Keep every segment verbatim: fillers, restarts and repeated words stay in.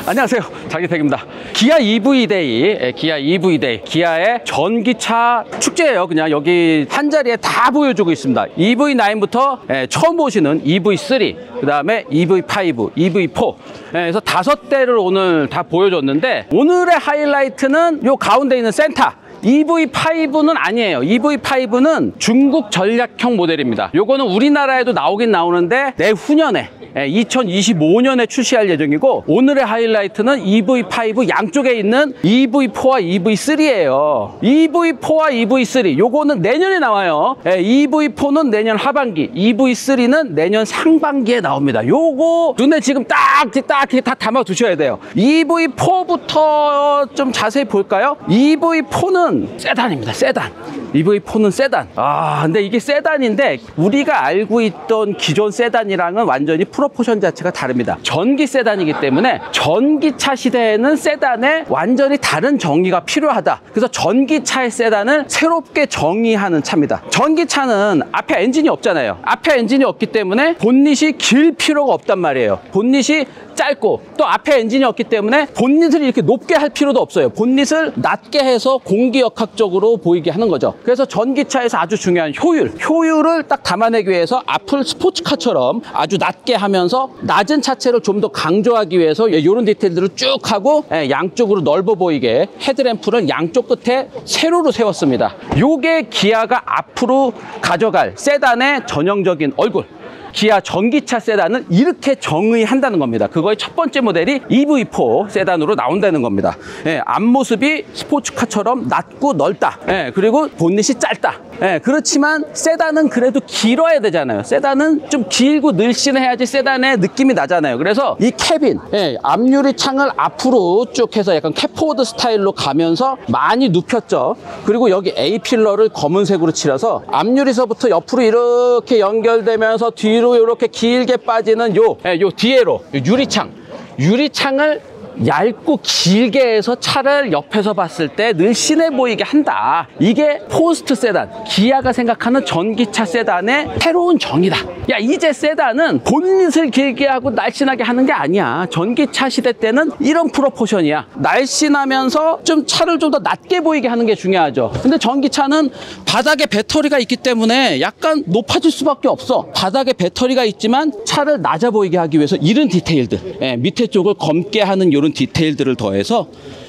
안녕하세요, 장기택입니다. 기아 이브이데이, 기아 이브이데이, 기아의 전기차 축제예요. 그냥 여기 한 자리에 다 보여주고 있습니다. 이브이 나인부터 처음 보시는 이브이 쓰리, 그 다음에 이브이 파이브, 이브이 포, 그래서 다섯 대를 오늘 다 보여줬는데, 오늘의 하이라이트는 요 가운데 있는 센타 이브이 파이브는 아니에요. 이브이 파이브는 중국 전략형 모델입니다. 요거는 우리나라에도 나오긴 나오는데 내후년에 이천이십오 년에 출시할 예정이고, 오늘의 하이라이트는 이브이 파이브 양쪽에 있는 이브이 포와 이브이 쓰리예요. 이브이 포와 이브이 쓰리 요거는 내년에 나와요. 이브이 포는 내년 하반기, 이브이 쓰리는 내년 상반기에 나옵니다. 요거 눈에 지금 딱딱 다 담아 두셔야 돼요. 이브이 포부터 좀 자세히 볼까요? 이브이 포는 세단입니다. 세단. 이브이 포는 세단. 아, 근데 이게 세단인데 우리가 알고 있던 기존 세단이랑은 완전히 프로포션 자체가 다릅니다. 전기 세단이기 때문에 전기차 시대에는 세단에 완전히 다른 정의가 필요하다. 그래서 전기차의 세단을 새롭게 정의하는 차입니다. 전기차는 앞에 엔진이 없잖아요. 앞에 엔진이 없기 때문에 본닛이 길 필요가 없단 말이에요. 본닛이 짧고, 또 앞에 엔진이 없기 때문에 본닛을 이렇게 높게 할 필요도 없어요. 본닛을 낮게 해서 공기역학적으로 보이게 하는 거죠. 그래서 전기차에서 아주 중요한 효율, 효율을 딱 담아내기 위해서 앞을 스포츠카처럼 아주 낮게 하면서 낮은 차체를 좀 더 강조하기 위해서 이런 디테일들을 쭉 하고 양쪽으로 넓어 보이게 헤드램프를 양쪽 끝에 세로로 세웠습니다. 요게 기아가 앞으로 가져갈 세단의 전형적인 얼굴. 기아 전기차 세단은 이렇게 정의한다는 겁니다. 그거의 첫 번째 모델이 이브이 포 세단으로 나온다는 겁니다. 예, 앞모습이 스포츠카처럼 낮고 넓다. 예, 그리고 본닛이 짧다. 예, 그렇지만 세단은 그래도 길어야 되잖아요. 세단은 좀 길고 늘씬해야지 세단의 느낌이 나잖아요. 그래서 이 캐빈, 예, 앞유리 창을 앞으로 쭉 해서 약간 캡포워드 스타일로 가면서 많이 눕혔죠. 그리고 여기 A 필러를 검은색으로 칠해서 앞유리서부터 옆으로 이렇게 연결되면서 뒤 뒤로 이렇게 길게 빠지는 요, 요 뒤에로 요 유리창, 유리창을 얇고 길게 해서 차를 옆에서 봤을 때 늘씬해 보이게 한다. 이게 포스트 세단, 기아가 생각하는 전기차 세단의 새로운 정의다. 야, 이제 세단은 본닛을 길게 하고 날씬하게 하는 게 아니야. 전기차 시대 때는 이런 프로포션이야. 날씬하면서 좀 차를 좀 더 낮게 보이게 하는 게 중요하죠. 근데 전기차는 바닥에 배터리가 있기 때문에 약간 높아질 수밖에 없어. 바닥에 배터리가 있지만 차를 낮아 보이게 하기 위해서 이런 디테일들, 예, 밑에 쪽을 검게 하는 이런 디테일들을 더해서,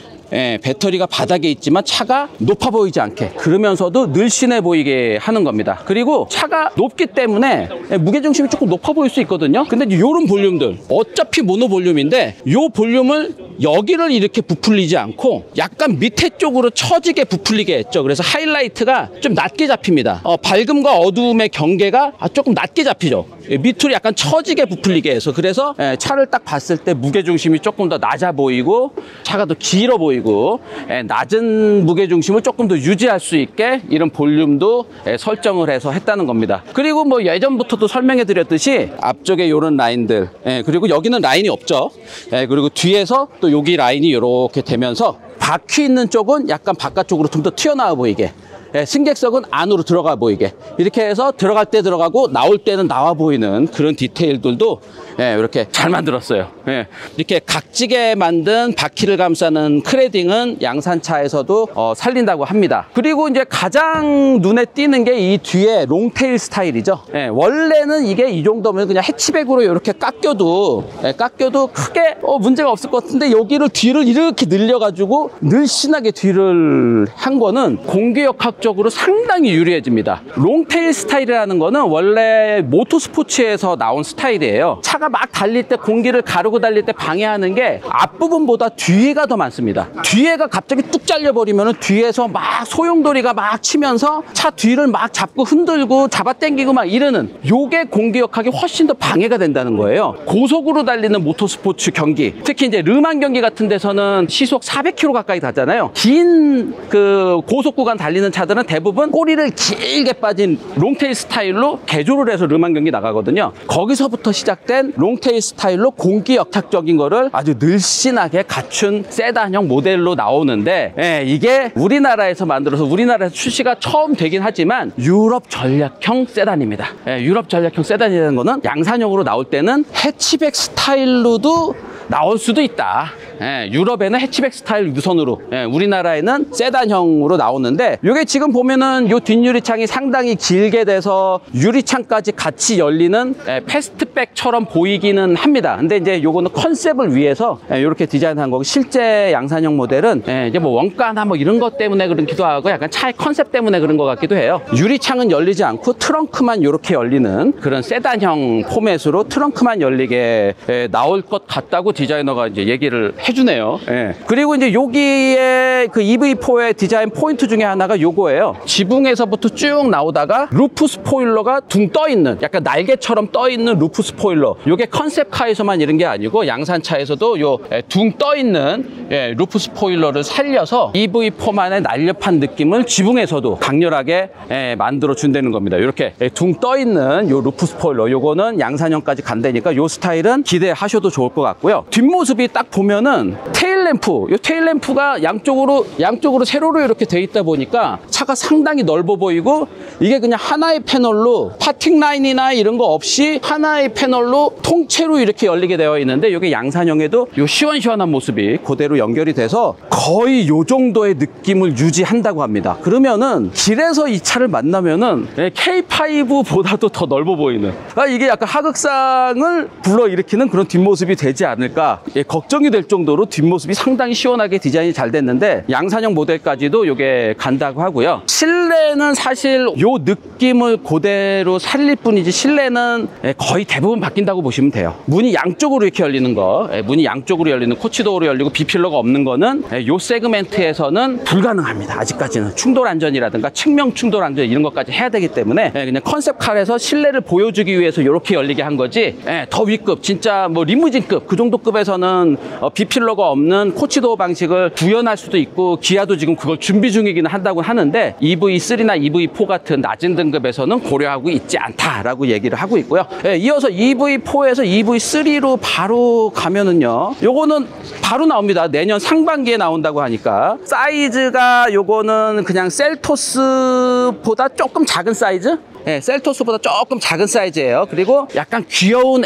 예, 배터리가 바닥에 있지만 차가 높아 보이지 않게, 그러면서도 늘씬해 보이게 하는 겁니다. 그리고 차가 높기 때문에 예, 무게중심이 조금 높아 보일 수 있거든요. 근데 이런 볼륨들, 어차피 모노 볼륨인데 이 볼륨을 여기를 이렇게 부풀리지 않고 약간 밑에 쪽으로 처지게 부풀리게 했죠. 그래서 하이라이트가 좀 낮게 잡힙니다. 어, 밝음과 어두움의 경계가 조금 낮게 잡히죠. 예, 밑으로 약간 처지게 부풀리게 해서, 그래서 예, 차를 딱 봤을 때 무게중심이 조금 더 낮아 보이고 차가 더 길어 보이고, 예, 낮은 무게중심을 조금 더 유지할 수 있게 이런 볼륨도 예, 설정을 해서 했다는 겁니다. 그리고 뭐 예전부터도 설명해 드렸듯이 앞쪽에 이런 라인들, 예, 그리고 여기는 라인이 없죠. 예, 그리고 뒤에서 또 여기 라인이 이렇게 되면서 바퀴 있는 쪽은 약간 바깥쪽으로 좀 더 튀어나와 보이게, 예, 승객석은 안으로 들어가 보이게, 이렇게 해서 들어갈 때 들어가고 나올 때는 나와 보이는 그런 디테일들도 예, 이렇게 잘 만들었어요. 예, 이렇게 각지게 만든 바퀴를 감싸는 크레딩은 양산차에서도 어, 살린다고 합니다. 그리고 이제 가장 눈에 띄는 게 이 뒤에 롱테일 스타일이죠. 예, 원래는 이게 이 정도면 그냥 해치백으로 이렇게 깎여도, 예, 깎여도 크게 어, 문제가 없을 것 같은데, 여기를 뒤를 이렇게 늘려가지고 늘씬하게 뒤를 한 거는 공기역학 적으로 상당히 유리해집니다. 롱테일 스타일이라는 거는 원래 모터스포츠에서 나온 스타일이에요. 차가 막 달릴 때, 공기를 가르고 달릴 때 방해하는 게 앞부분보다 뒤에가 더 많습니다. 뒤에가 갑자기 뚝 잘려버리면 뒤에서 막 소용돌이가 막 치면서 차 뒤를 막 잡고 흔들고 잡아당기고 막 이러는, 요게 공기역학이 훨씬 더 방해가 된다는 거예요. 고속으로 달리는 모터스포츠 경기, 특히 이제 르망 경기 같은 데서는 시속 사백 킬로미터 가까이 가잖아요. 긴 그 고속 구간 달리는 차들은 대부분 꼬리를 길게 빠진 롱테일 스타일로 개조를 해서 르망 경기 나가거든요. 거기서부터 시작된 롱테일 스타일로 공기역학적인 거를 아주 늘씬하게 갖춘 세단형 모델로 나오는데, 예, 이게 우리나라에서 만들어서 우리나라에서 출시가 처음 되긴 하지만 유럽 전략형 세단입니다. 예, 유럽 전략형 세단이라는 거는 양산형으로 나올 때는 해치백 스타일로도 나올 수도 있다. 예, 유럽에는 해치백 스타일 유선으로, 예, 우리나라에는 세단형으로 나오는데, 이게 지금 보면은 요 뒷유리창이 상당히 길게 돼서 유리창까지 같이 열리는 예, 패스트백처럼 보이기는 합니다. 근데 이제 요거는 컨셉을 위해서 예, 이렇게 디자인한 거고, 실제 양산형 모델은 예, 이제 뭐 원가나 뭐 이런 것 때문에 그런기도 하고 약간 차의 컨셉 때문에 그런 것 같기도 해요. 유리창은 열리지 않고 트렁크만 이렇게 열리는 그런 세단형 포맷으로 트렁크만 열리게 예, 나올 것 같다고 디자이너가 이제 얘기를 해주네요. 예. 그리고 이제 여기에 그 이브이포의 디자인 포인트 중에 하나가 요거예요. 지붕에서부터 쭉 나오다가 루프 스포일러가 둥 떠 있는, 약간 날개처럼 떠 있는 루프 스포일러. 요게 컨셉카에서만 이런 게 아니고 양산차에서도 요 둥 떠 있는 예, 루프 스포일러를 살려서 이브이포만의 날렵한 느낌을 지붕에서도 강렬하게 예, 만들어 준다는 겁니다. 이렇게 예, 둥 떠 있는 요 루프 스포일러, 요거는 양산형까지 간다니까 요 스타일은 기대하셔도 좋을 것 같고요. 뒷모습이 딱 보면은 테일램프, 요 테일램프가 양쪽으로 양쪽으로 세로로 이렇게 돼 있다 보니까 차가 상당히 넓어 보이고, 이게 그냥 하나의 패널로 파팅 라인이나 이런 거 없이 하나의 패널로 통째로 이렇게 열리게 되어 있는데, 이게 양산형에도 요 시원시원한 모습이 그대로 연결이 돼서 거의 요 정도의 느낌을 유지한다고 합니다. 그러면은 길에서 이 차를 만나면은 케이 파이브보다도 더 넓어 보이는, 아, 이게 약간 하극상을 불러일으키는 그런 뒷모습이 되지 않을까 예, 걱정이 될 정도로 뒷모습이 상당히 시원하게 디자인이 잘 됐는데, 양산형 모델까지도 요게 간다고 하고요. 실내는 사실 요 느낌을 그대로 살릴 뿐이지 실내는 예, 거의 대부분 바뀐다고 보시면 돼요. 문이 양쪽으로 이렇게 열리는 거, 예, 문이 양쪽으로 열리는, 코치도어로 열리고 비필러가 없는 거는 예, 요 세그멘트에서는 불가능합니다. 아직까지는 충돌 안전이라든가 측면 충돌 안전 이런 것까지 해야 되기 때문에 예, 그냥 컨셉카에서 실내를 보여주기 위해서 이렇게 열리게 한 거지, 예, 더 위급, 진짜 뭐 리무진급 그 정도 급에서는 어, 비필러가 없는 코치도어 방식을 구현할 수도 있고, 기아도 지금 그걸 준비 중이기는 한다고 하는데 이브이쓰리나 이브이포 같은 낮은 등급에서는 고려하고 있지 않다라고 얘기를 하고 있고요. 예, 이어서 이브이포에서 이브이쓰리로 바로 가면은요, 요거는 바로 나옵니다. 내년 상반기에 나온다고 하니까 사이즈가 요거는 그냥 셀토스보다 조금 작은 사이즈? 네, 셀토스보다 조금 작은 사이즈예요. 그리고 약간 귀여운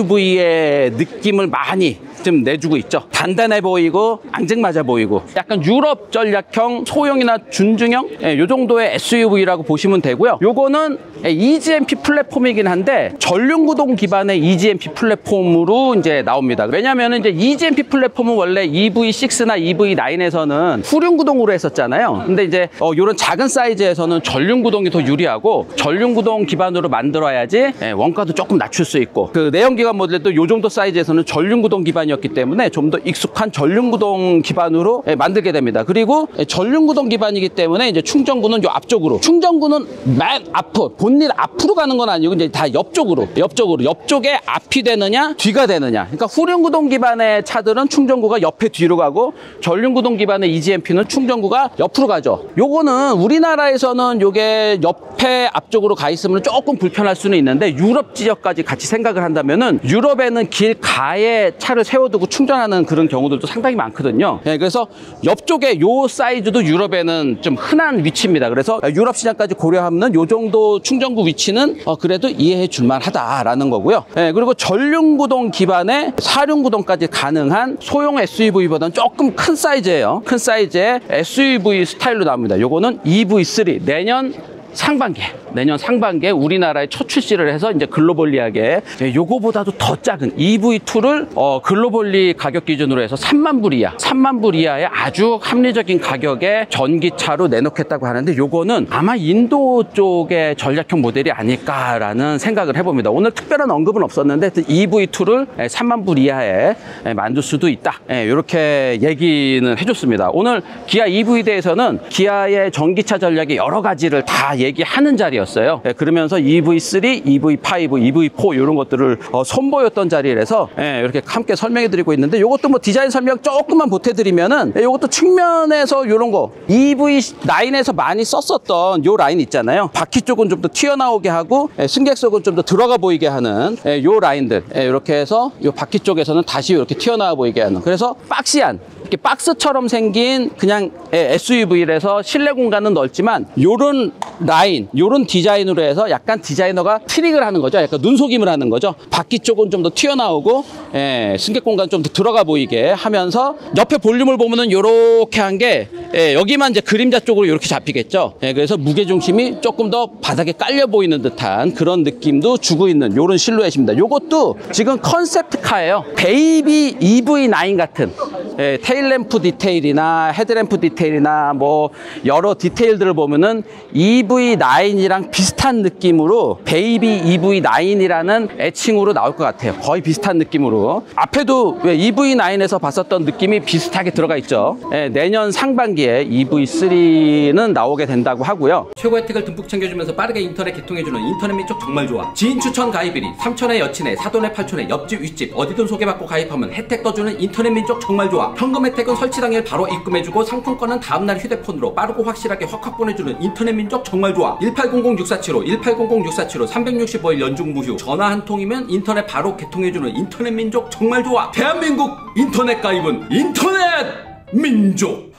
에스유브이의 느낌을 많이 좀 내주고 있죠. 단단해 보이고 앙증맞아 보이고 약간 유럽 전략형 소형이나 준중형 예, 요 정도의 에스유브이라고 보시면 되고요. 요거는 이지엠피 플랫폼이긴 한데 전륜구동 기반의 이지엠피 플랫폼으로 이제 나옵니다. 왜냐하면 이제 이지엠피 플랫폼은 원래 이브이식스나 이브이나인에서는 후륜구동으로 했었잖아요. 근데 이제 어, 요런 작은 사이즈에서는 전륜구동이 더 유리하고, 전륜구동 기반으로 만들어야지 예, 원가도 조금 낮출 수 있고, 그 내연기관 모델도 요 정도 사이즈에서는 전륜구동 기반이었기 때문에 좀 더 익숙한 전륜구동 기반으로 예, 만들게 됩니다. 그리고 예, 전륜구동 기반이기 때문에 이제 충전구는 요 앞쪽으로, 충전구는 맨 앞으로, 본닛 앞으로 가는 건 아니고 이제 다 옆쪽으로, 옆쪽으로, 옆쪽에 앞이 되느냐 뒤가 되느냐. 그러니까 후륜구동 기반의 차들은 충전구가 옆에 뒤로 가고, 전륜구동 기반의 이지엠피는 충전구가 옆으로 가죠. 요거는 우리나라에서는 요게 옆에 앞쪽으로 가 있으면 조금 불편할 수는 있는데, 유럽 지역까지 같이 생각을 한다면은 유럽에는 길 가에 차를 세워두고 충전하는 그런 경우들도 상당히 많거든요. 예, 그래서 옆쪽에 요 사이즈도 유럽에는 좀 흔한 위치입니다. 그래서 유럽 시장까지 고려하면 요 정도 충전구 위치는 어, 그래도 이해해 줄만 하다라는 거고요. 예, 그리고 전륜구동 기반의 사륜구동까지 가능한 소형 에스유브이보다는 조금 큰 사이즈예요. 큰 사이즈의 에스유브이 스타일로 나옵니다. 요거는 이브이쓰리 내년 상반기에, 내년 상반기에 우리나라에 첫 출시를 해서 이제 글로벌리하게 요거보다도 더 작은 이브이투를 어, 글로벌리 가격 기준으로 해서 삼만 불 이하, 삼만 불 이하의 아주 합리적인 가격에 전기차로 내놓겠다고 하는데, 요거는 아마 인도 쪽의 전략형 모델이 아닐까라는 생각을 해봅니다. 오늘 특별한 언급은 없었는데 이브이투를 삼만 불 이하에 만들 수도 있다, 이렇게 얘기는 해줬습니다. 오늘 기아 이브이에 대해서는 기아의 전기차 전략의 여러 가지를 다 얘기하는 자리였어요. 예, 그러면서 이브이쓰리, 이브이파이브, 이브이포 이런 것들을 어, 선보였던 자리라서 예, 이렇게 함께 설명해 드리고 있는데, 이것도 뭐 디자인 설명 조금만 보태드리면은 예, 이것도 측면에서 이런 거 이브이나인에서 많이 썼었던 요 라인 있잖아요. 바퀴 쪽은 좀 더 튀어나오게 하고 예, 승객석은 좀 더 들어가 보이게 하는 예, 요 라인들 예, 이렇게 해서 요 바퀴 쪽에서는 다시 이렇게 튀어나와 보이게 하는, 그래서 박시한 이렇게 박스처럼 생긴 그냥 에스유브이라서 실내 공간은 넓지만 요런 라인, 요런 디자인으로 해서 약간 디자이너가 트릭을 하는 거죠. 약간 눈속임을 하는 거죠. 바퀴 쪽은 좀 더 튀어나오고 예, 승객 공간 좀 더 들어가 보이게 하면서 옆에 볼륨을 보면은 요렇게 한 게 예, 여기만 이제 그림자 쪽으로 이렇게 잡히겠죠. 예, 그래서 무게 중심이 조금 더 바닥에 깔려 보이는 듯한 그런 느낌도 주고 있는 요런 실루엣입니다. 요것도 지금 컨셉트카예요. 베이비 이브이 나인 같은 예, 테일램프 디테일이나 헤드램프 디테일이나 뭐 여러 디테일들을 보면은 이브이 나인이랑 비슷한 느낌으로 베이비 이브이 나인이라는 애칭으로 나올 것 같아요. 거의 비슷한 느낌으로. 앞에도 이브이 나인에서 봤었던 느낌이 비슷하게 들어가 있죠. 예, 내년 상반기에 이브이 쓰리는 나오게 된다고 하고요. 최고 혜택을 듬뿍 챙겨주면서 빠르게 인터넷 개통해주는 인터넷 민족 정말 좋아. 지인 추천 가입일이 삼촌의 여친의 사돈의 팔촌의 옆집 윗집 어디든 소개받고 가입하면 혜택 떠주는 인터넷 민족 정말 좋아. 현금 혜택은 설치 당일 바로 입금해주고 상품권은 다음날 휴대폰으로 빠르고 확실하게 확확 보내주는 인터넷 민족 정말 좋아. 일팔공공 육사칠오 일팔공공 육사칠오 삼백육십오 일 연중 무휴. 전화 한 통이면 인터넷 바로 개통해주는 인터넷 민족 정말 좋아. 대한민국 인터넷 가입은 인터넷 민족.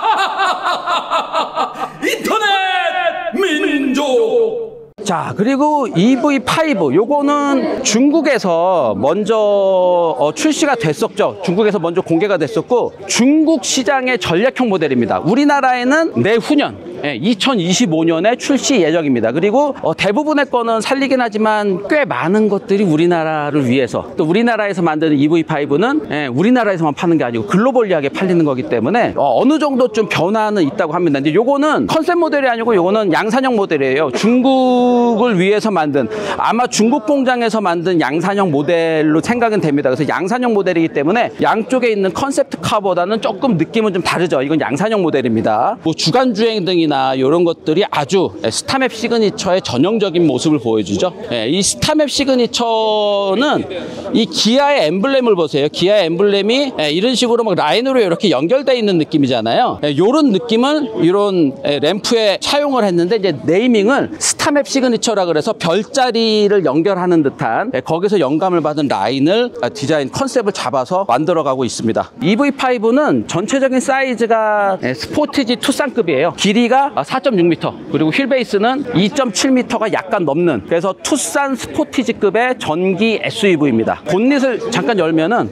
인터넷 민족. 자, 그리고 이브이 파이브 요거는 중국에서 먼저 어, 출시가 됐었죠. 중국에서 먼저 공개가 됐었고 중국 시장의 전략형 모델입니다. 우리나라에는 내후년 예, 이천이십오 년에 출시 예정입니다. 그리고 어, 대부분의 거는 살리긴 하지만 꽤 많은 것들이 우리나라를 위해서 또 우리나라에서 만드는 이브이 파이브는 예, 우리나라에서만 파는 게 아니고 글로벌리하게 팔리는 거기 때문에 어, 어느 정도 좀 변화는 있다고 합니다. 근데 요거는 컨셉 모델이 아니고 요거는 양산형 모델이에요. 중국을 위해서 만든 아마 중국 공장에서 만든 양산형 모델로 생각은 됩니다. 그래서 양산형 모델이기 때문에 양쪽에 있는 컨셉트 카보다는 조금 느낌은 좀 다르죠. 이건 양산형 모델입니다. 뭐 주간 주행 등이나 이런 것들이 아주 스타맵 시그니처의 전형적인 모습을 보여주죠. 예, 이 스타맵 시그니처는 이 기아의 엠블렘을 보세요. 기아의 엠블렘이 예, 이런 식으로 막 라인으로 이렇게 연결되어 있는 느낌이잖아요. 예, 이런 느낌을 이런 예, 램프에 차용을 했는데 이제 네이밍을 스타맵 시그니처라 그래서 별자리를 연결하는 듯한 예, 거기서 영감을 받은 라인을 아, 디자인 컨셉을 잡아서 만들어가고 있습니다. 이브이 파이브는 전체적인 사이즈가 예, 스포티지 투싼급이에요. 길이가 사 점 육 미터 그리고 휠베이스는 이 점 칠 미터가 약간 넘는 그래서 투싼 스포티지급의 전기 에스유브이입니다. 본닛을 잠깐 열면은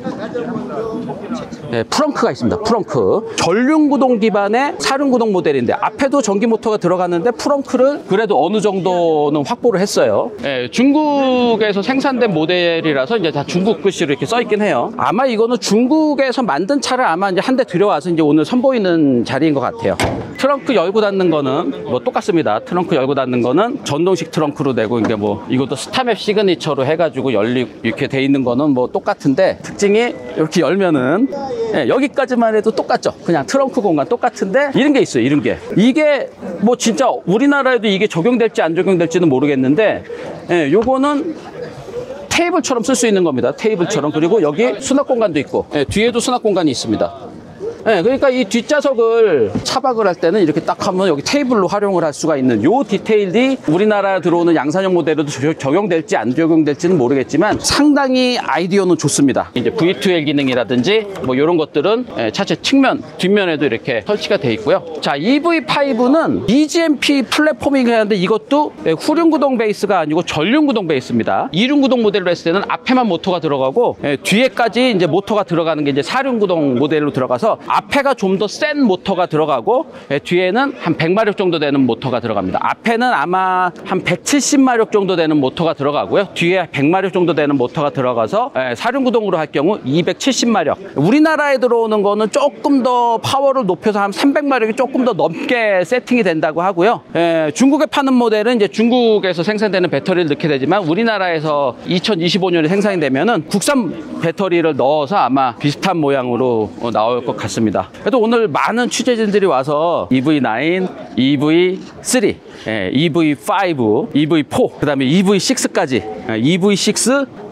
네, 프렁크가 있습니다. 프렁크. 전륜구동 기반의 사륜구동 모델인데 앞에도 전기 모터가 들어갔는데 프렁크를 그래도 어느 정도는 확보를 했어요. 네, 중국에서 생산된 모델이라서 이제 다 중국 글씨로 이렇게 써 있긴 해요. 아마 이거는 중국에서 만든 차를 아마 이제 한 대 들여와서 이제 오늘 선보이는 자리인 것 같아요. 트렁크 열고 닫는 거는 뭐 똑같습니다. 트렁크 열고 닫는 거는 전동식 트렁크로 되고 이게 뭐 이것도 스타맵 시그니처로 해가지고 열리 이렇게 돼 있는 거는 뭐 똑같은데 특징이 이렇게 열면은 예, 여기까지만 해도 똑같죠. 그냥 트렁크 공간 똑같은데 이런 게 있어요. 이런 게 이게 뭐 진짜 우리나라에도 이게 적용될지 안 적용될지는 모르겠는데 예, 요거는 테이블처럼 쓸 수 있는 겁니다. 테이블처럼. 그리고 여기 수납 공간도 있고 예, 뒤에도 수납 공간이 있습니다. 네, 그러니까 이 뒷좌석을 차박을 할 때는 이렇게 딱 하면 여기 테이블로 활용을 할 수가 있는 요 디테일이 우리나라 들어오는 양산형 모델에도 적용될지 안 적용될지는 모르겠지만 상당히 아이디어는 좋습니다. 이제 브이 투 엘 기능이라든지 뭐 이런 것들은 차체 측면, 뒷면에도 이렇게 설치가 돼 있고요. 자, 이브이 파이브는 이지엠피 플랫포밍을 하는데 이것도 후륜구동 베이스가 아니고 전륜구동 베이스입니다. 이륜구동 모델로 했을 때는 앞에만 모터가 들어가고 뒤에까지 이제 모터가 들어가는 게 이제 사륜구동 모델로 들어가서 앞에가 좀 더 센 모터가 들어가고 예, 뒤에는 한 백 마력 정도 되는 모터가 들어갑니다. 앞에는 아마 한 백칠십 마력 정도 되는 모터가 들어가고요. 뒤에 백 마력 정도 되는 모터가 들어가서 예, 사륜구동으로 할 경우 이백칠십 마력. 우리나라에 들어오는 거는 조금 더 파워를 높여서 한 삼백 마력이 조금 더 넘게 세팅이 된다고 하고요. 예, 중국에 파는 모델은 이제 중국에서 생산되는 배터리를 넣게 되지만 우리나라에서 이천이십오 년에 생산이 되면은 국산 배터리를 넣어서 아마 비슷한 모양으로 어, 나올 것 같습니다. 그래도 오늘 많은 취재진들이 와서 이브이 나인, 이브이 쓰리, 예, 이브이 파이브, 이브이 포, 그 다음에 이브이 식스까지 예, 이브이 식스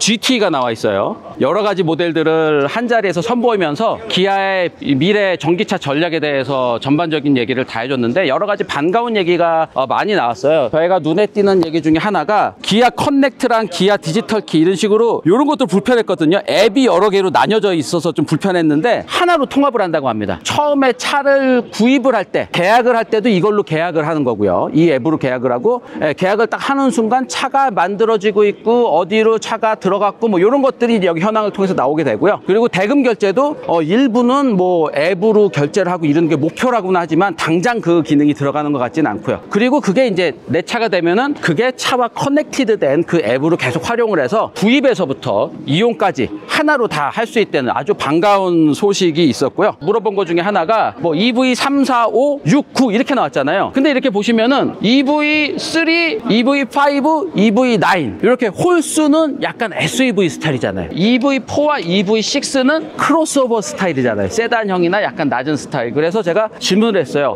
지티가 나와 있어요. 여러 가지 모델들을 한 자리에서 선보이면서 기아의 미래 전기차 전략에 대해서 전반적인 얘기를 다 해줬는데 여러 가지 반가운 얘기가 많이 나왔어요. 저희가 눈에 띄는 얘기 중에 하나가 기아 커넥트랑 기아 디지털 키 이런 식으로 이런 것도 불편했거든요. 앱이 여러 개로 나뉘어져 있어서 좀 불편했는데 하나로 통합을 한다고 합니다. 처음에 차를 구입을 할 때, 계약을 할 때도 이걸로 계약을 하는 거고요. 이 앱으로 계약을 하고 예, 계약을 딱 하는 순간 차가 만들어지고 있고 어디로 차가 들어갔고 뭐 이런 것들이 여기 현황을 통해서 나오게 되고요. 그리고 대금 결제도 어, 일부는 뭐 앱으로 결제를 하고 이런 게 목표라고는 하지만 당장 그 기능이 들어가는 것 같지는 않고요. 그리고 그게 이제 내 차가 되면은 그게 차와 커넥티드 된 그 앱으로 계속 활용을 해서 구입에서부터 이용까지 하나로 다 할 수 있다는 아주 반가운 소식이 있었고요. 물어본 것 중에 하나가 뭐 이브이 삼, 사, 오, 육, 구 이렇게 나왔잖아요. 근데 이렇게 보시면은 이브이 삼, 이브이 오, 이브이 나인 이렇게 홀수는 약간 에스유브이 스타일이잖아요. 이브이 사와 이브이 식스는 크로스오버 스타일이잖아요. 세단형이나 약간 낮은 스타일. 그래서 제가 질문을 했어요.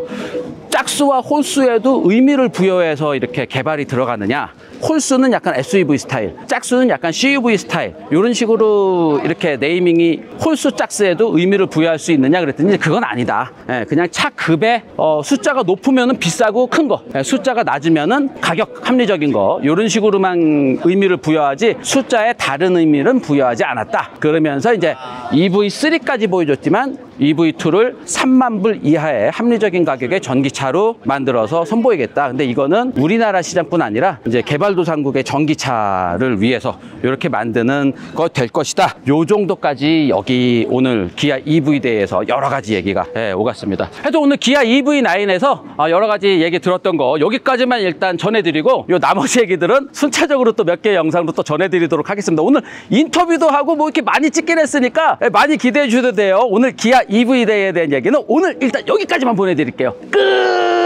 짝수와 홀수에도 의미를 부여해서 이렇게 개발이 들어가느냐? 홀수는 약간 에스유브이 스타일, 짝수는 약간 씨유브이 스타일 이런 식으로 이렇게 네이밍이 홀수 짝수에도 의미를 부여할 수 있느냐 그랬더니 그건 아니다. 예, 그냥 차 급의 어, 숫자가 높으면 비싸고 큰 거, 예, 숫자가 낮으면 가격 합리적인 거 이런 식으로만 의미를 부여하지 숫자에 다른 의미는 부여하지 않았다. 그러면서 이제 이브이 삼까지 보여줬지만 이브이 이를 삼만 불 이하의 합리적인 가격의 전기차로 만들어서 선보이겠다. 근데 이거는 우리나라 시장뿐 아니라 이제 개발도상국의 전기차를 위해서 이렇게 만드는 것 될 것이다. 요 정도까지 여기 오늘 기아 이브이 대회에서 여러 가지 얘기가 예, 오갔습니다. 그래도 오늘 기아 이브이 나인에서 여러 가지 얘기 들었던 거 여기까지만 일단 전해드리고 요 나머지 얘기들은 순차적으로 또 몇 개 영상도 또 전해드리도록 하겠습니다. 오늘 인터뷰도 하고 뭐 이렇게 많이 찍긴 했으니까 많이 기대해 주셔도 돼요. 오늘 기아 이브이 대회에 대한 얘기는 오늘 일단 여기까지만 보내드릴게요. 끝!